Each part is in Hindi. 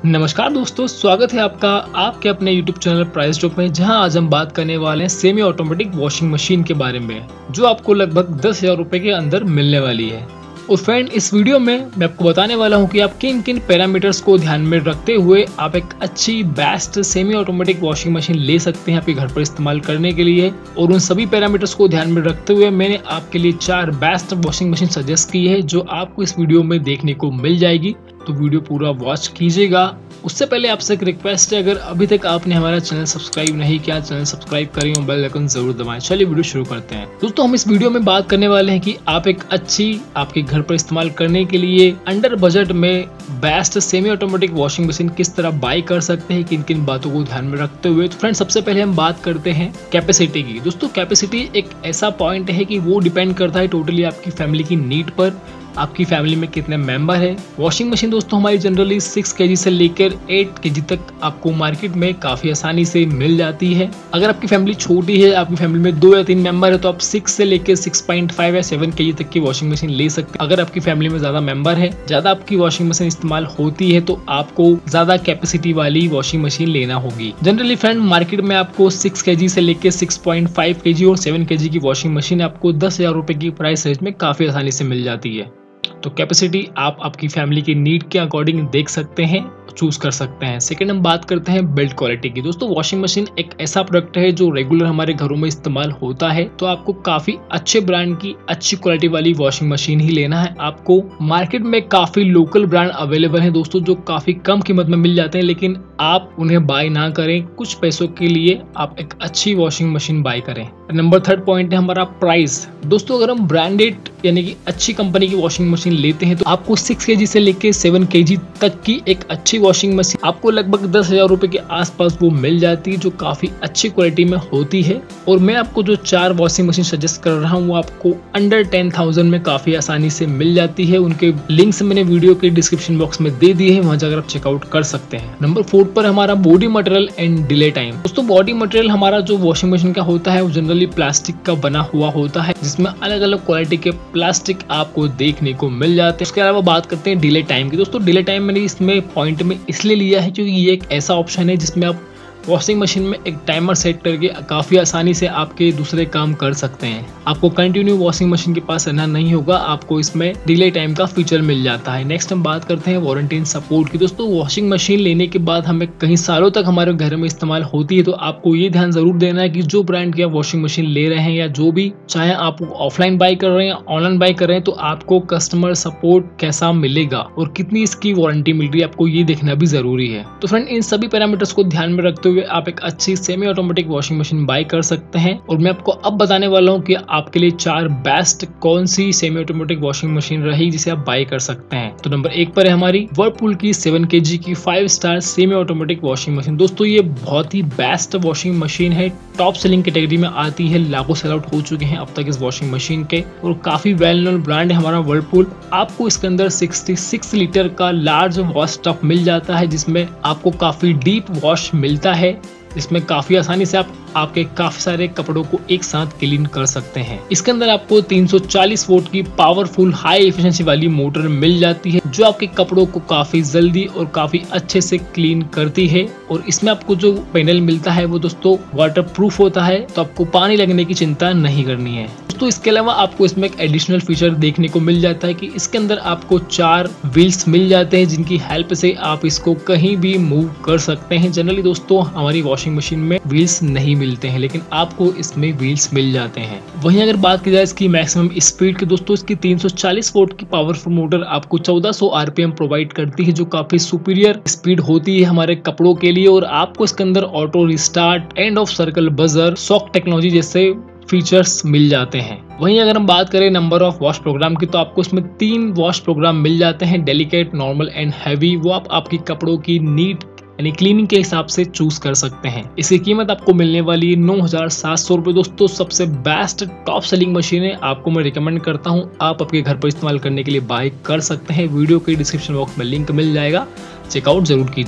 नमस्कार दोस्तों, स्वागत है आपका आपके अपने YouTube चैनल प्राइस ड्रॉप में, जहां आज हम बात करने वाले हैं सेमी ऑटोमेटिक वॉशिंग मशीन के बारे में, जो आपको लगभग 10,000 रुपए के अंदर मिलने वाली है। और फ्रेंड, इस वीडियो में मैं आपको बताने वाला हूं कि आप किन किन पैरामीटर्स को ध्यान में रखते हुए आप एक अच्छी best semi automatic washing machine ले सकते हैं आपके घर पर इस्तेमाल करने के लिए। और उन सभी पैरामीटर्स को ध्यान में रखते हुए मैंने आपके लिए 4 बेस्ट वॉशिंग मशीन सजेस्ट की है, जो आपको इस वीडियो में देखने को मिल जाएगी। तो वीडियो पूरा वॉच कीजिएगा। उससे पहले आपसे एक रिक्वेस्ट है, अगर अभी तक आपने हमारा चैनल सब्सक्राइब नहीं किया, चैनल सब्सक्राइब करें और बेल आइकन जरूर दबाएं। चलिए वीडियो शुरू करते हैं। दोस्तों, हम इस वीडियो में बात करने वाले हैं कि आप एक अच्छी आपके घर पर इस्तेमाल करने के लिए अंडर बजट में best semi automatic washing machine किस तरह बाय कर सकते हैं, किन किन बातों को ध्यान में रखते हुए। तो फ्रेंड, सबसे पहले हम बात करते हैं कैपेसिटी की। दोस्तों, कैपेसिटी एक ऐसा पॉइंट है कि वो डिपेंड करता है टोटली आपकी फैमिली की नीड पर, आपकी फैमिली में कितने मेंबर है। वॉशिंग मशीन दोस्तों हमारी जनरली 6 kg से लेकर 8 kg तक आपको मार्केट में काफी आसानी से मिल जाती है। अगर आपकी फैमिली छोटी है, आपकी फैमिली में 2 या 3 मेंबर है, तो आप 6 से लेकर 6.5 या 7 kg तक की वॉशिंग मशीन ले सकते हैं। अगर आपकी फैमिली में ज्यादा मेंबर है, ज्यादा आपकी वॉशिंग मशीन इस्तेमाल होती है, तो आपको ज्यादा कैपेसिटी वाली वॉशिंग मशीन लेना होगी। जनरली फ्रेंड, मार्केट में आपको 6 kg से लेकर 6.5 kg और 7 kg की वॉशिंग मशीन आपको 10,000 रुपए की प्राइस रेंज में काफी आसानी से मिल जाती है। तो कैपेसिटी आप आपकी फैमिली की नीड के अकॉर्डिंग देख सकते हैं, चूज कर सकते हैं। सेकंड, हम बात करते हैं बिल्ड क्वालिटी की। दोस्तों, वॉशिंग मशीन एक ऐसा प्रोडक्ट है जो रेगुलर हमारे घरों में इस्तेमाल होता है, तो आपको काफी अच्छे ब्रांड की अच्छी क्वालिटी वाली वॉशिंग मशीन ही लेना है। आपको मार्केट में काफी लोकल ब्रांड अवेलेबल है दोस्तों, जो काफी कम कीमत में मिल जाते हैं, लेकिन आप उन्हें बाय ना करें। कुछ पैसों के लिए आप एक अच्छी वॉशिंग मशीन बाय करें। नंबर 3 पॉइंट है हमारा प्राइस। दोस्तों, अगर हम ब्रांडेड यानी कि अच्छी कंपनी की वॉशिंग मशीन लेते हैं, तो आपको 6 kg से लेकर 7 kg तक की एक अच्छी वॉशिंग मशीन आपको लगभग 10,000 रुपए के आसपास वो मिल जाती है, जो काफी अच्छी क्वालिटी में होती है। और मैं आपको जो 4 वॉशिंग मशीन सजेस्ट कर रहा हूँ, वो आपको अंडर 10,000 में काफी आसानी से मिल जाती है। उनके लिंक्स मैंने वीडियो के डिस्क्रिप्शन बॉक्स में दे दिए हैं, वहां जाकर आप चेकआउट कर सकते हैं। नंबर 4 पर हमारा body material and delay time. दोस्तों, बॉडी मटेरियल हमारा जो वॉशिंग मशीन का होता है, वो जनरली प्लास्टिक का बना हुआ होता है, जिसमें अलग अलग क्वालिटी के प्लास्टिक आपको देखने को मिल जाते हैं। उसके अलावा बात करते हैं डिले टाइम की। दोस्तों, डिले टाइम मैंने इसमें पॉइंट में इसलिए लिया है क्योंकि ये एक ऐसा ऑप्शन है जिसमें आप वॉशिंग मशीन में एक टाइमर सेट करके काफी आसानी से आपके दूसरे काम कर सकते हैं। आपको कंटिन्यू वॉशिंग मशीन के पास रहना नहीं होगा, आपको इसमें डिले टाइम का फीचर मिल जाता है। नेक्स्ट हम बात करते हैं वारंटी एंड सपोर्ट की। दोस्तों, वॉशिंग मशीन लेने के बाद हमें कई सालों तक हमारे घर में इस्तेमाल होती है, तो आपको ये ध्यान जरूर देना है कि जो ब्रांड की आप वॉशिंग मशीन ले रहे हैं, या जो भी, चाहे आप ऑफलाइन बाय कर रहे हैं या ऑनलाइन बाय कर रहे हैं, तो आपको कस्टमर सपोर्ट कैसा मिलेगा और कितनी इसकी वारंटी मिल रही है, आपको ये देखना भी जरूरी है। तो फ्रेंड, इन सभी पैरामीटर्स को ध्यान में रखते हुए आप एक अच्छी semi automatic washing machine buy कर सकते हैं। और मैं आपको अब बताने वाला हूं कि आपके लिए 4 बेस्ट कौन सी सेमी ऑटोमेटिक वॉशिंग मशीन रही जिसे आप बाय कर सकते हैं। तो नंबर 1 पर है हमारी वर्लपूल की 7 kg की 5 star semi automatic washing machine. दोस्तों, ये बहुत ही बेस्ट वॉशिंग मशीन है, टॉप सेलिंग कैटेगरी में आती है, लाखों सेल आउट हो चुके हैं अब तक इस वॉशिंग मशीन के, और काफी वेल नोन ब्रांड है हमारा वर्लपूल। आपको इसके अंदर 66 लीटर का लार्ज वॉश टब मिल जाता है, जिसमें आपको काफी डीप वॉश मिलता है, इसमें काफी आसानी से आप आपके काफी सारे कपड़ों को एक साथ क्लीन कर सकते हैं। इसके अंदर आपको 340 वोल्ट की पावरफुल हाई एफिशिएंसी वाली मोटर मिल जाती है, जो आपके कपड़ों को काफी जल्दी और काफी अच्छे से क्लीन करती है। और इसमें आपको जो पैनल मिलता है वो दोस्तों वाटर प्रूफ होता है, तो आपको पानी लगने की चिंता नहीं करनी है। दोस्तों, इसके अलावा आपको इसमें एक एडिशनल फीचर देखने को मिल जाता है कि इसके अंदर आपको 4 व्हील्स मिल जाते हैं, जिनकी हेल्प से आप इसको कहीं भी मूव कर सकते हैं। जनरली दोस्तों, हमारी वॉशिंग मशीन में व्हील्स नहीं मिलते हैं, लेकिन आपको इसमें व्हील्स मिल जाते हैं। वहीं अगर बात की जाए इसकी मैक्सिमम स्पीड की, दोस्तों इसकी 340 वोल्ट की पावरफुल मोटर आपको 1400 RPM प्रोवाइड करती है, जो काफी सुपीरियर स्पीड होती है हमारे कपड़ों के लिए। और आपको इसके अंदर auto restart, end of circle buzzer, shock technology जैसे फीचर्स मिल जाते हैं। वहीं अगर हम बात करें नंबर ऑफ वॉश प्रोग्राम की, तो आपको इसमें 3 वॉश प्रोग्राम मिल जाते हैं, डेलिकेट, नॉर्मल एंड हैवी। वो आप आपकी कपड़ों की नीट यानी क्लीनिंग के हिसाब से चूज कर सकते हैं। इसकी कीमत आपको मिलने वाली है 9,700 रुपए। दोस्तों, सबसे बेस्ट टॉप सेलिंग मशीन है, आपको मैं रिकमेंड करता हूं, आप आपके घर पर इस्तेमाल करने के लिए बाय कर सकते हैं। वीडियो के डिस्क्रिप्शन बॉक्स में लिंक मिल जाएगा, चेकआउट जरूर कीजिएगा।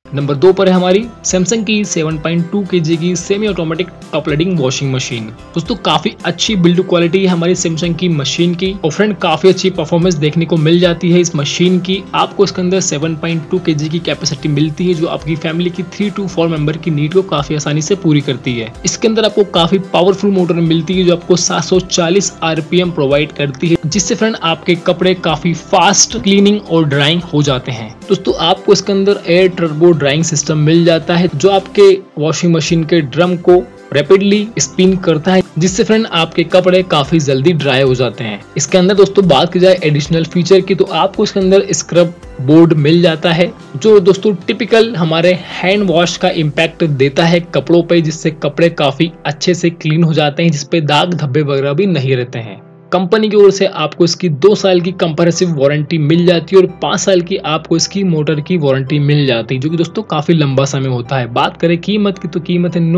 नंबर 2 पर है हमारी सैमसंग की 7.2 kg की semi automatic top loading washing machine. दोस्तों काफी अच्छी बिल्ड क्वालिटी है हमारी सैमसंग की मशीन की और फ्रेंड काफी अच्छी परफॉर्मेंस देखने को मिल जाती है इस मशीन की। आपको इसके अंदर 7.2 kg की कैपेसिटी मिलती है जो आपकी फैमिली की 3 to 4 मेंबर की नीड को काफी आसानी से पूरी करती है। इसके अंदर आपको काफी पावरफुल मोटर मिलती है जो आपको 740 RPM प्रोवाइड करती है, जिससे फ्रेंड आपके कपड़े काफी फास्ट क्लीनिंग और ड्राइंग हो जाते हैं। दोस्तों आपको इसके अंदर एयर टर्बो ड्राइंग सिस्टम मिल जाता है जो आपके वॉशिंग मशीन के ड्रम को रैपिडली स्पिन करता है, जिससे फ्रेंड आपके कपड़े काफी जल्दी ड्राई हो जाते हैं। इसके अंदर दोस्तों बात की जाए एडिशनल फीचर की तो आपको इसके अंदर स्क्रब बोर्ड मिल जाता है जो दोस्तों टिपिकल हमारे हैंड वॉश का इम्पैक्ट देता है कपड़ों पे, जिससे कपड़े काफी अच्छे से क्लीन हो जाते हैं, जिसपे दाग धब्बे वगैरह भी नहीं रहते हैं। कंपनी की ओर से आपको इसकी 2 साल की कंप्रेसिव वारंटी मिल जाती है और 5 साल की आपको इसकी मोटर की वारंटी मिल जाती है, जो कि दोस्तों काफी लंबा समय होता है। बात करें कीमत की तो कीमत है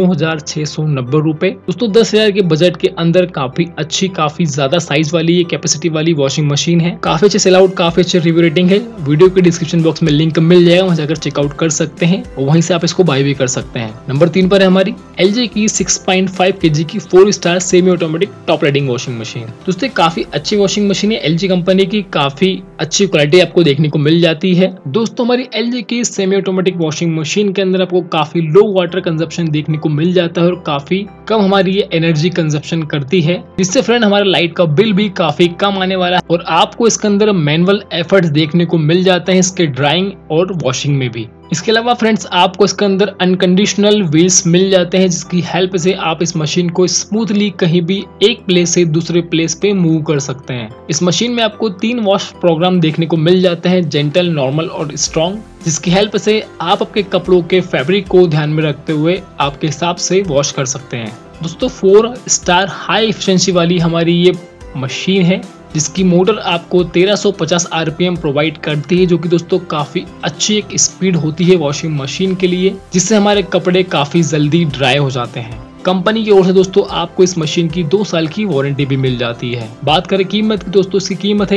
9,690 रुपए। दोस्तों 10,000 के बजट के अंदर काफी अच्छी, काफी ज्यादा साइज वाली ये कैपेसिटी वाली वॉशिंग मशीन है। काफी अच्छे सेल आउट, काफी अच्छे रिव्यू रेटिंग है। वीडियो के डिस्क्रिप्शन बॉक्स में लिंक मिल जाएगा, वहां जाकर चेकआउट कर सकते हैं और वहीं से आप इसको बाय भी कर सकते हैं। नंबर 3 पर है हमारी LG की 6.5 kg की 4 star semi automatic top loading washing machine. दोस्तों काफी अच्छी वॉशिंग मशीन है LG कंपनी की, काफी अच्छी क्वालिटी आपको देखने को मिल जाती है। दोस्तों हमारी LG की सेमी ऑटोमेटिक वॉशिंग मशीन के अंदर आपको काफी लो वाटर कंजप्शन देखने को मिल जाता है और काफी कम हमारी ये एनर्जी कंजप्शन करती है, जिससे फ्रेंड हमारा लाइट का बिल भी काफी कम आने वाला है और आपको इसके अंदर मैनुअल एफर्ट्स देखने को मिल जाते हैं इसके ड्राइंग और वॉशिंग में भी। इसके अलावा फ्रेंड्स आपको इसके अंदर अनकंडीशनल व्हील्स मिल जाते हैं, जिसकी हेल्प से आप इस मशीन को स्मूथली कहीं भी एक प्लेस से दूसरे प्लेस पे मूव कर सकते हैं। इस मशीन में आपको 3 वॉश प्रोग्राम देखने को मिल जाते हैं, जेंटल, नॉर्मल और स्ट्रॉन्ग, जिसकी हेल्प से आप आपके कपड़ों के फैब्रिक को ध्यान में रखते हुए आपके हिसाब से वॉश कर सकते हैं। दोस्तों 4 स्टार हाई एफिशिएंसी वाली हमारी ये मशीन है, जिसकी मोटर आपको 1350 RPM प्रोवाइड करती है, जो कि दोस्तों काफी अच्छी एक स्पीड होती है वॉशिंग मशीन के लिए, जिससे हमारे कपड़े काफी जल्दी ड्राई हो जाते हैं। कंपनी की ओर से दोस्तों आपको इस मशीन की 2 साल की वारंटी भी मिल जाती है। बात करें कीमत की दोस्तों इसकी कीमत है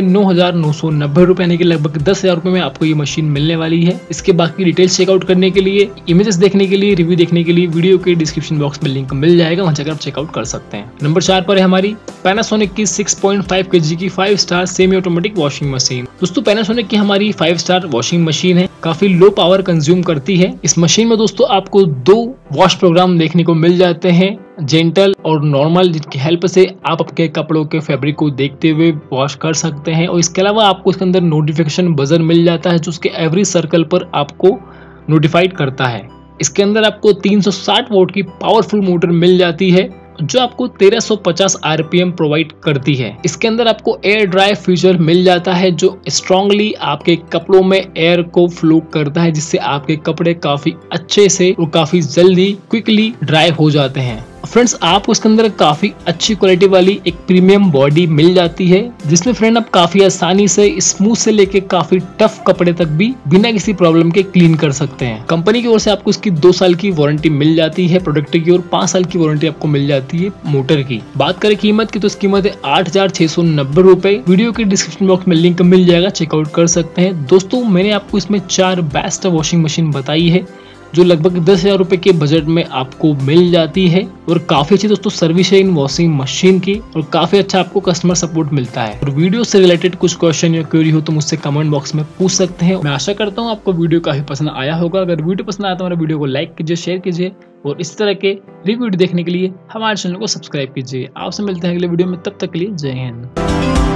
9,990 रुपए, यानी कि लगभग 10,000 रुपए में आपको ये मशीन मिलने वाली है। इसके बाकी डिटेल्स चेकआउट करने के लिए, इमेजेस देखने के लिए, रिव्यू देखने के लिए वीडियो के डिस्क्रिप्शन बॉक्स में लिंक मिल जाएगा, वहां जाकर आप चेकआउट कर सकते हैं। नंबर 4 पर है हमारी पैनासोनिक की 6.5 kg की 5 star semi automatic washing machine. दोस्तों पैनासोनिक की हमारी 5 स्टार वॉशिंग मशीन है, काफी लो पावर कंज्यूम करती है। इस मशीन में दोस्तों आपको 2 वॉश प्रोग्राम देखने को मिल जाते हैं, जेंटल और नॉर्मल, जिसकी हेल्प से आप आपके कपड़ों के फैब्रिक को देखते हुए वॉश कर सकते हैं। और इसके अलावा आपको इसके अंदर नोटिफिकेशन बजर मिल जाता है जो उसके एवरी सर्कल पर आपको नोटिफाइड करता है। इसके अंदर आपको 360 वोल्ट की पावरफुल मोटर मिल जाती है जो आपको 1350 RPM प्रोवाइड करती है। इसके अंदर आपको एयर ड्राई फीचर मिल जाता है जो स्ट्रांगली आपके कपड़ों में एयर को फ्लो करता है, जिससे आपके कपड़े काफी अच्छे से और काफी जल्दी क्विकली ड्राई हो जाते हैं। फ्रेंड्स आपको इसके अंदर काफी अच्छी क्वालिटी वाली एक प्रीमियम बॉडी मिल जाती है, जिसमें फ्रेंड आप काफी आसानी से स्मूथ से लेके काफी टफ कपड़े तक भी बिना किसी प्रॉब्लम के क्लीन कर सकते हैं। कंपनी की ओर से आपको इसकी 2 साल की वारंटी मिल जाती है प्रोडक्ट की, और 5 साल की वारंटी आपको मिल जाती है मोटर की। बात करें कीमत की तो इसकी कीमत है 8,690 रुपए। वीडियो के डिस्क्रिप्शन बॉक्स में लिंक मिल जाएगा, चेकआउट कर सकते हैं। दोस्तों मैंने आपको इसमें 4 बेस्ट वॉशिंग मशीन बताई है जो लगभग 10,000 रुपए के बजट में आपको मिल जाती है, और काफी अच्छी दोस्तों सर्विस है इन वॉशिंग मशीन की, और काफी अच्छा आपको कस्टमर सपोर्ट मिलता है। और वीडियो से रिलेटेड कुछ क्वेश्चन या क्वेरी हो तो मुझसे कमेंट बॉक्स में पूछ सकते हैं। मैं आशा करता हूँ आपको वीडियो काफी पसंद आया होगा। अगर वीडियो पसंद आया तो हमारे वीडियो को लाइक कीजिए, शेयर कीजिए, और इस तरह के रिव्यू देखने के लिए हमारे चैनल को सब्सक्राइब कीजिए। आपसे मिलते हैं अगले वीडियो में, तब तक के लिए जय हिंद।